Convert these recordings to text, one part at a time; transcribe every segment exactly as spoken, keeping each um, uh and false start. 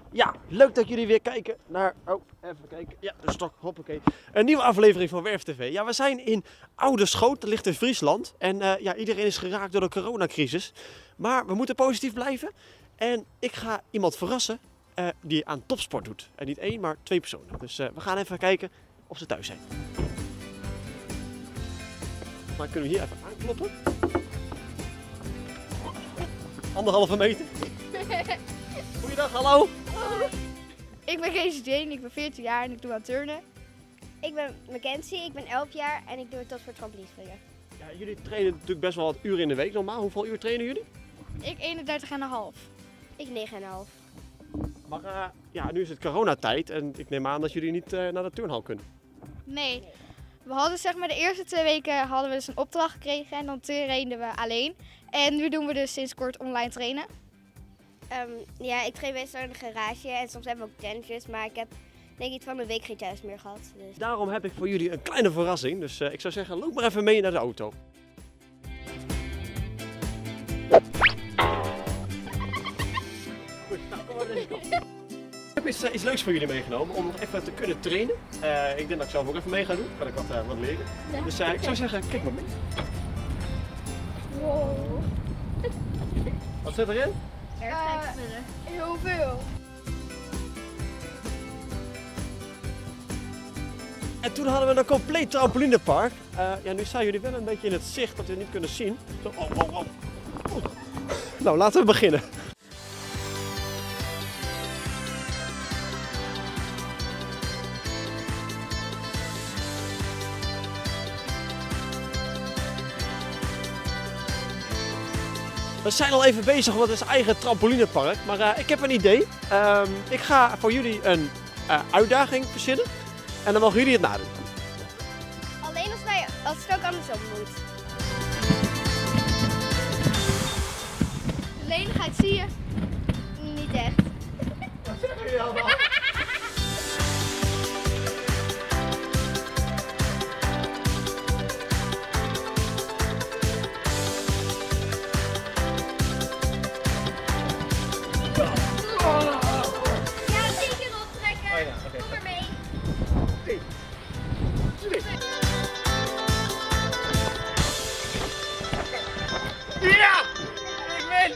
Ja, leuk dat jullie weer kijken naar... Oh, even kijken. Ja, de stok, hoppakee. Een nieuwe aflevering van Werf T V. Ja, we zijn in Ouderschoot, dat ligt in Friesland. En uh, ja, iedereen is geraakt door de coronacrisis. Maar we moeten positief blijven. En ik ga iemand verrassen uh, die aan topsport doet. En niet één, maar twee personen. Dus uh, we gaan even kijken of ze thuis zijn. Maar kunnen we hier even aankloppen? Anderhalve meter. Goeiedag, hallo. Ik ben Kees Jane, ik ben veertien jaar en ik doe aan turnen. Ik ben Mackenzie, ik ben elf jaar en ik doe het voor trampolinespringen. Ja, jullie trainen natuurlijk best wel wat uren in de week normaal. Hoeveel uur trainen jullie? Ik eenendertig komma vijf. Ik negen komma vijf. Maar uh, ja, nu is het coronatijd en ik neem aan dat jullie niet uh, naar de turnhal kunnen. Nee. We hadden zeg maar de eerste twee weken hadden we dus een opdracht gekregen en dan trainden we alleen. En nu doen we dus sinds kort online trainen. Um, ja, ik train meestal in de garage en soms hebben we ook tentjes, maar ik heb denk ik van een week geen thuis meer gehad. Dus. Daarom heb ik voor jullie een kleine verrassing, dus uh, ik zou zeggen loop maar even mee naar de auto. Goed, nou kom maar deze kant. Ik heb iets, uh, iets leuks voor jullie meegenomen om nog even te kunnen trainen. Uh, ik denk dat ik zelf ook even mee ga doen, kan ik wat, uh, wat leren. Ja. Dus uh, ik zou zeggen, kijk maar mee. Wow. Wat zit erin? Uh, heel veel. En toen hadden we een compleet trampolinepark. Uh, ja, nu staan jullie wel een beetje in het zicht dat we het niet kunnen zien. Zo, oh, oh, oh. Oh. Nou, laten we beginnen. We zijn al even bezig met ons eigen trampolinepark, maar uh, ik heb een idee. Um, ik ga voor jullie een uh, uitdaging verzinnen en dan mogen jullie het nadoen. Alleen als, wij, als het ook andersom moet. Lenigheid zie je? Niet echt. Wat zeggen jullie allemaal? Ja! Ik win!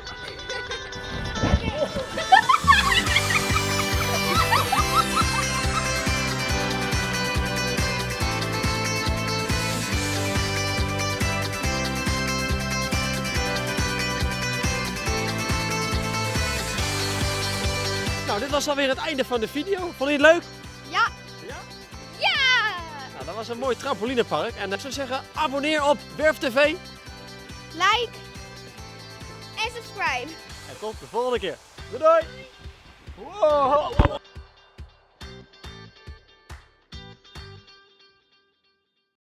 Nou, dit was alweer het einde van de video. Vond je het leuk? Ja! Ja? Ja! Nou, dat was een mooi trampolinepark. En ik zou zeggen, abonneer op Werf T V. Like! En subscribe. En tot de volgende keer. Doei doei! Wow.